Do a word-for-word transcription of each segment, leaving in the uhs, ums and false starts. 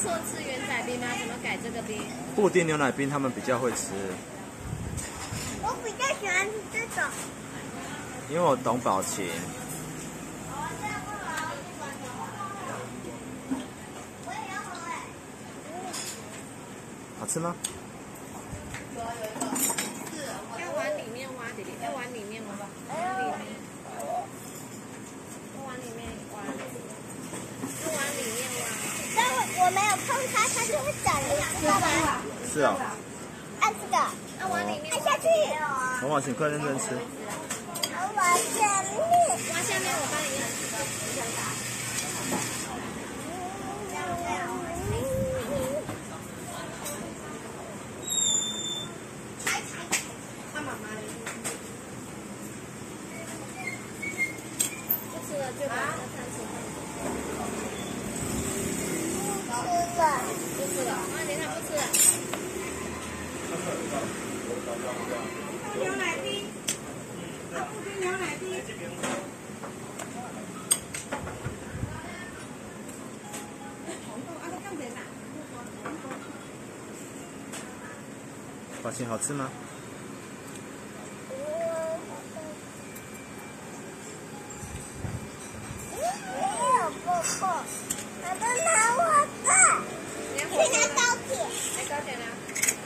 说吃圆仔冰吗？怎么改这个冰？ 布丁牛奶冰他们比较会吃。 我比较喜欢吃这种。 因为我懂宝琴。好吃吗？ 有啊，有一个。是，要往里面挖，弟弟，要往里面挖，往里面，要往里面挖，要往里面挖。 但我没有碰它，它就会长，你知道吗？ 是啊。 按这个， 要往里面按下去。 王宝琴，快认真吃。 我往下面， 挖下面，我帮你用。看妈妈的。不吃了就把它看吃。 吃了。 不吃了，啊，你看不吃了。 牛奶冰，啊，布丁牛奶冰。 宝琴好吃吗？ 没有过过，爸爸拿我的，去拿高铁。 来高铁呢？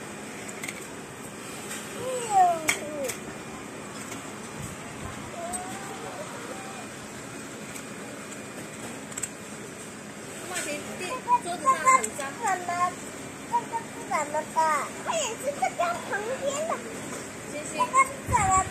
妈妈，地桌子上很脏。 怎么？这个是怎么的？它也是这个旁边的。 星星。 这个是怎么